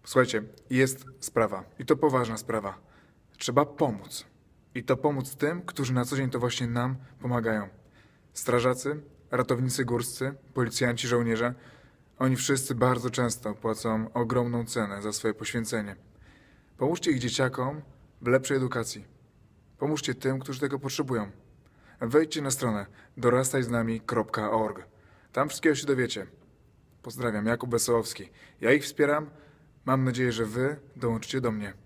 Słuchajcie, jest sprawa i to poważna sprawa. Trzeba pomóc. I to pomóc tym, którzy na co dzień to właśnie nam pomagają. Strażacy, ratownicy górscy, policjanci, żołnierze. Oni wszyscy bardzo często płacą ogromną cenę za swoje poświęcenie. Pomóżcie ich dzieciakom w lepszej edukacji. Pomóżcie tym, którzy tego potrzebują. Wejdźcie na stronę dorastajznami.org. Tam wszystkiego się dowiecie. Pozdrawiam, Jakub Wesołowski. Ja ich wspieram. Mam nadzieję, że wy dołączycie do mnie.